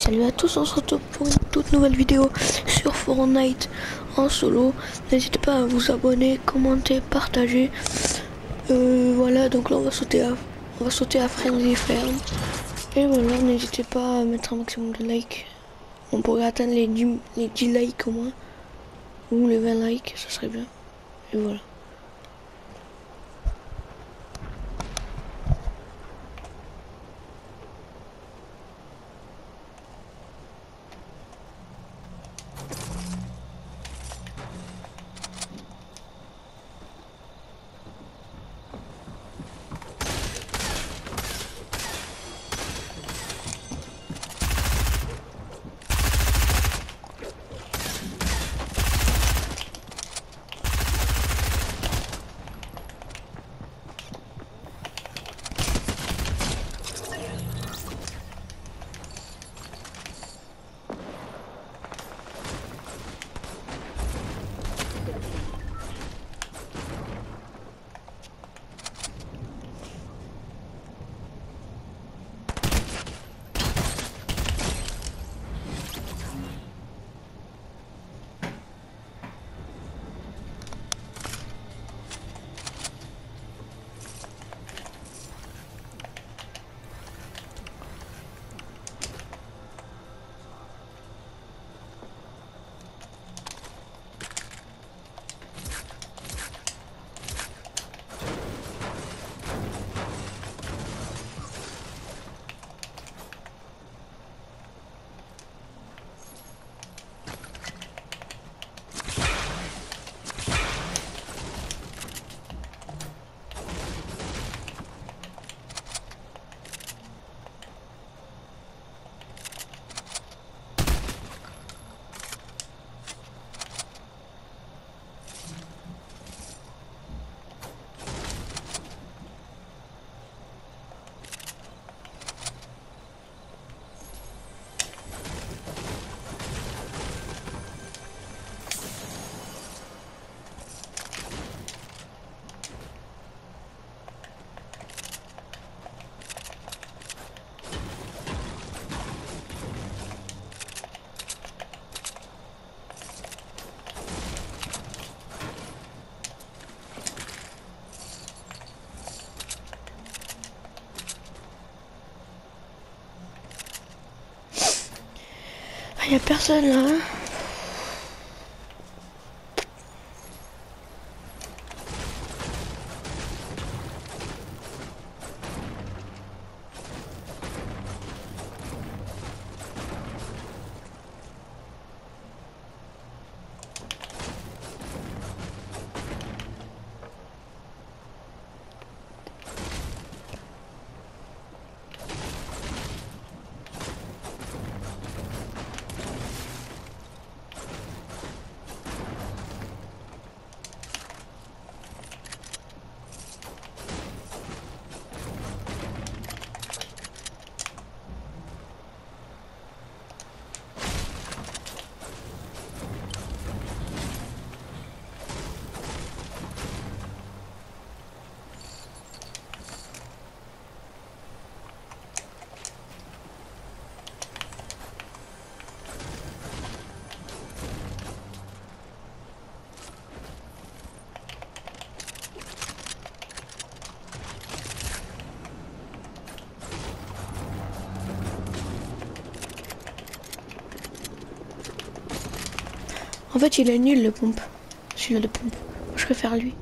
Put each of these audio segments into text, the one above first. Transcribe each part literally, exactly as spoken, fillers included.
Salut à tous, on se retrouve pour une toute nouvelle vidéo sur Fortnite en solo. N'hésitez pas à vous abonner, commenter, partager. Euh, voilà, donc là on va sauter à, on va sauter à Friendly Farm. Et voilà, n'hésitez pas à mettre un maximum de likes. On pourrait atteindre les dix, les dix likes au moins. Ou les vingt likes, ça serait bien. Et voilà. Il n'y a personne là. Hein. En fait, il est nul le pompe. Celui-là de pompe. Je préfère lui.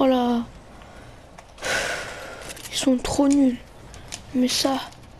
Oh là. Ils sont trop nuls. Mais ça...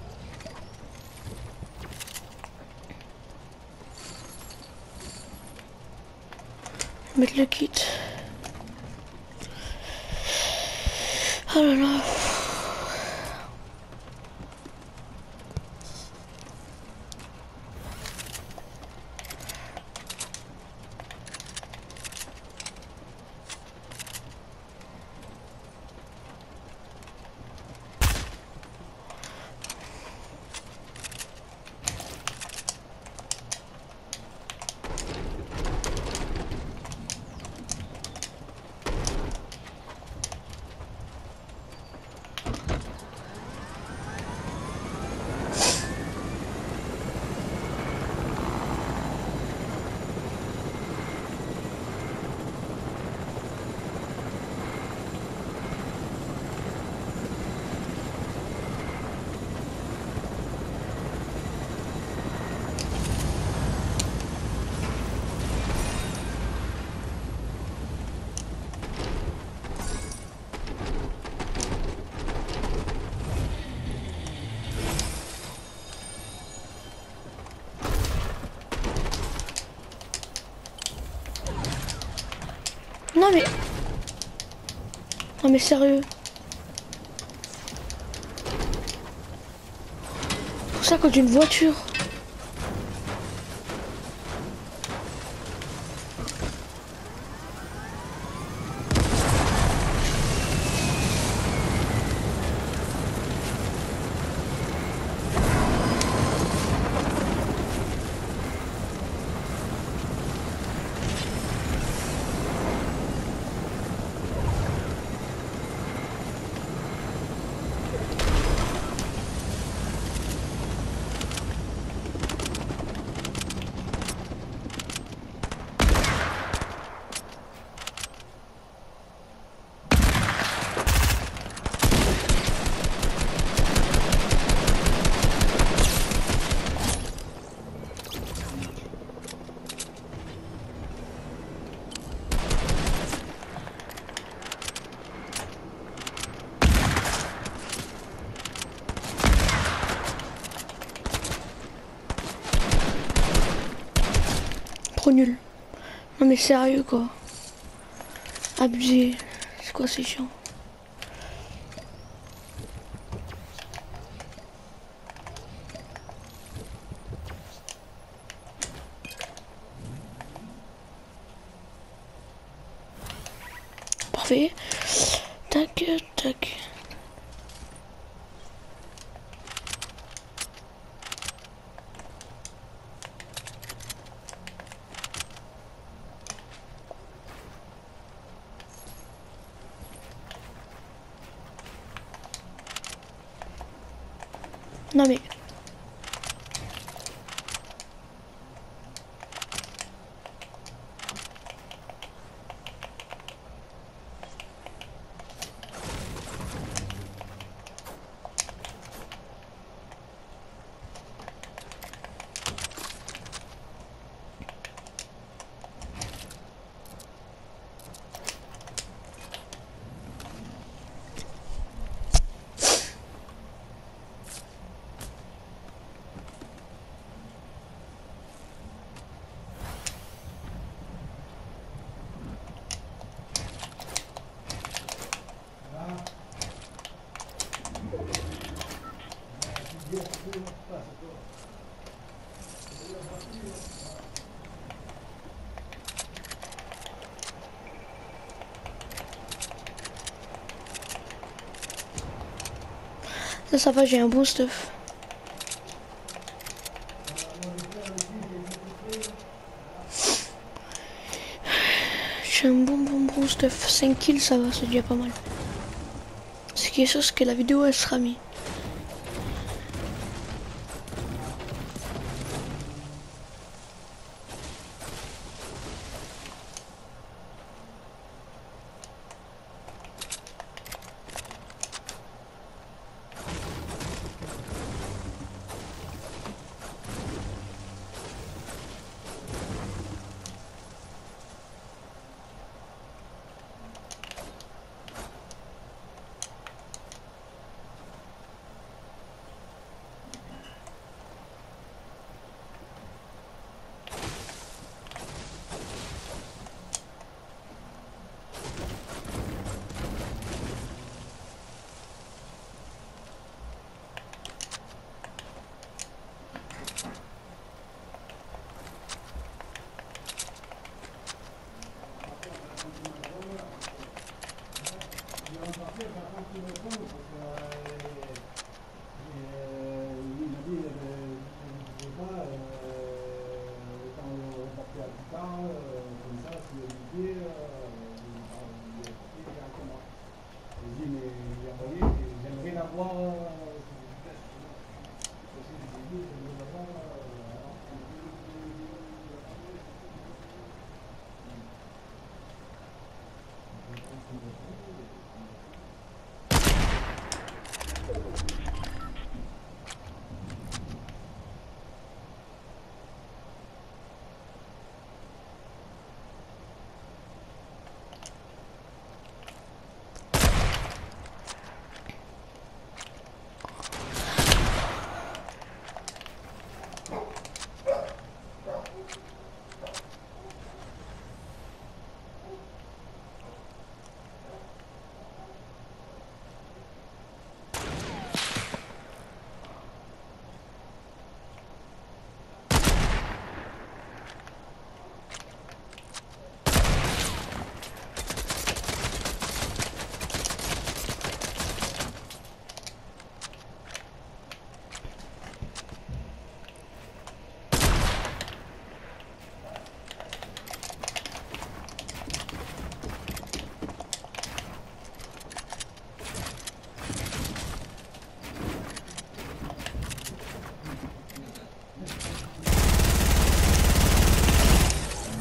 Mettre le kit. Oh là là. Non mais... Non mais sérieux. Pour ça quand une voiture... Trop nul. Non mais sérieux quoi. Abusé. C'est quoi ces chiants? Parfait. Tac, tac. Non mais... Ça, ça va, j'ai un bon stuff. J'ai un bon bon bon stuff. cinq kills, ça va, c'est déjà pas mal. Ce qui est sûr, c'est que la vidéo, elle sera mise.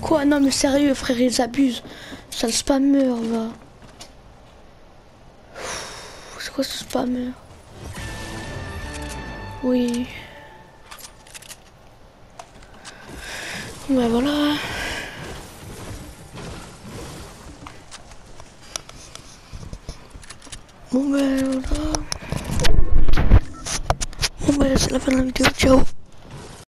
Quoi? Non mais sérieux frère, ils abusent. Ça le spammer va. C'est quoi ce spammer? Oui. Ouais voilà. Bon ben voilà. Bon ben c'est la fin de la vidéo, ciao.